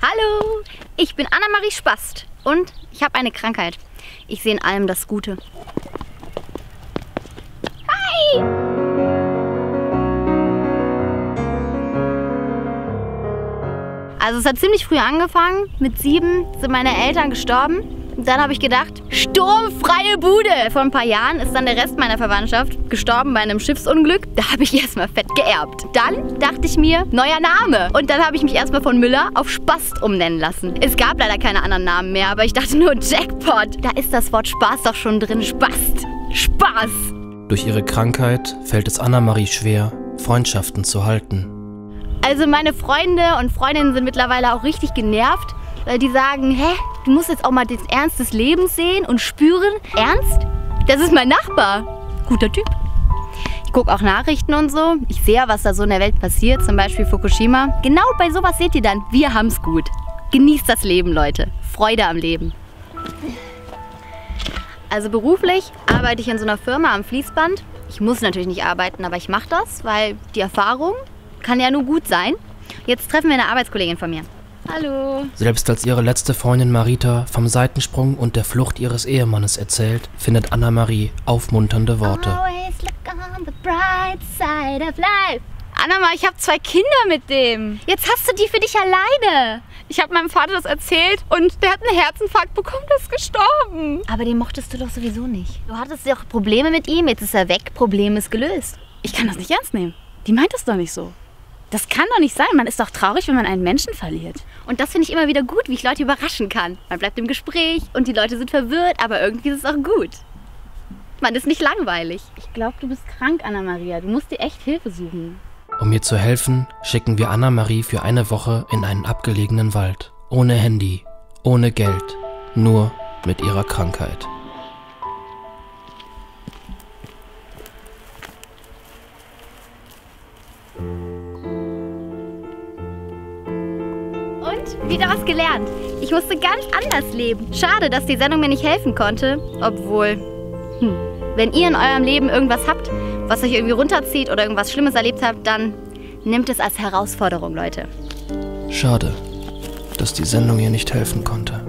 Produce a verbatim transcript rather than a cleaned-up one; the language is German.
Hallo, ich bin Annemarie Spast und ich habe eine Krankheit. Ich sehe in allem das Gute. Hi! Also es hat ziemlich früh angefangen. Mit sieben sind meine Eltern gestorben. Dann habe ich gedacht, sturmfreie Bude. Vor ein paar Jahren ist dann der Rest meiner Verwandtschaft gestorben bei einem Schiffsunglück. Da habe ich erstmal fett geerbt. Dann dachte ich mir, neuer Name. Und dann habe ich mich erstmal von Müller auf Spast umnennen lassen. Es gab leider keine anderen Namen mehr, aber ich dachte nur, Jackpot. Da ist das Wort Spaß doch schon drin. Spast. Spaß. Durch ihre Krankheit fällt es Annemarie schwer, Freundschaften zu halten. Also meine Freunde und Freundinnen sind mittlerweile auch richtig genervt, weil die sagen, hä, du musst jetzt auch mal den Ernst des Lebens sehen und spüren. Ernst? Das ist mein Nachbar. Guter Typ. Ich gucke auch Nachrichten und so. Ich sehe, was da so in der Welt passiert, zum Beispiel Fukushima. Genau bei sowas seht ihr dann, wir haben's gut. Genießt das Leben, Leute. Freude am Leben. Also beruflich arbeite ich in so einer Firma am Fließband. Ich muss natürlich nicht arbeiten, aber ich mache das, weil die Erfahrung kann ja nur gut sein. Jetzt treffen wir eine Arbeitskollegin von mir. Hallo. Selbst als ihre letzte Freundin Marita vom Seitensprung und der Flucht ihres Ehemannes erzählt, findet Annemarie aufmunternde Worte. Always look on the bright side of life. Annema, ich habe zwei Kinder mit dem. Jetzt hast du die für dich alleine. Ich habe meinem Vater das erzählt und der hat einen Herzinfarkt bekommen, der ist gestorben. Aber den mochtest du doch sowieso nicht. Du hattest ja auch Probleme mit ihm, jetzt ist er weg, Problem ist gelöst. Ich kann das nicht ernst nehmen. Die meint das doch nicht so. Das kann doch nicht sein. Man ist doch traurig, wenn man einen Menschen verliert. Und das finde ich immer wieder gut, wie ich Leute überraschen kann. Man bleibt im Gespräch und die Leute sind verwirrt, aber irgendwie ist es auch gut. Man ist nicht langweilig. Ich glaube, du bist krank, Anna-Maria. Du musst dir echt Hilfe suchen. Um ihr zu helfen, schicken wir Annemarie für eine Woche in einen abgelegenen Wald. Ohne Handy, ohne Geld, nur mit ihrer Krankheit. Und wieder was gelernt. Ich musste ganz anders leben. Schade, dass die Sendung mir nicht helfen konnte. Obwohl, hm, wenn ihr in eurem Leben irgendwas habt, was euch irgendwie runterzieht oder irgendwas Schlimmes erlebt habt, dann nehmt es als Herausforderung, Leute. Schade, dass die Sendung ihr nicht helfen konnte.